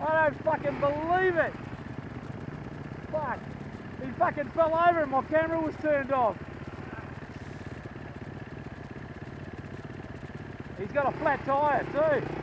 I don't fucking believe it. Fuck. He fucking fell over and my camera was turned off. He's got a flat tyre too.